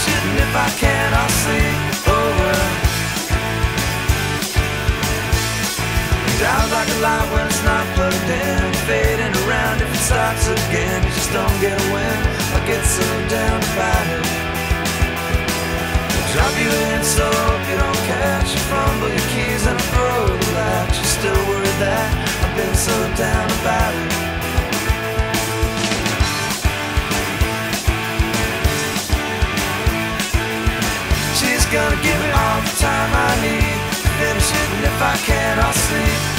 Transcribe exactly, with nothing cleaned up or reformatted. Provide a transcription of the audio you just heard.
it, and if I can, I'll sleep over. Dies like a light when it's not plugged in, fading around if it starts again. You just don't get a win. I get so down about it. I'll drop you in so hope you don't catch. You fumble your keys and I throw the latch. You're still worried that I've been so down about it. She's gonna give me all the time I need. Finish it, and if I can, I'll sleep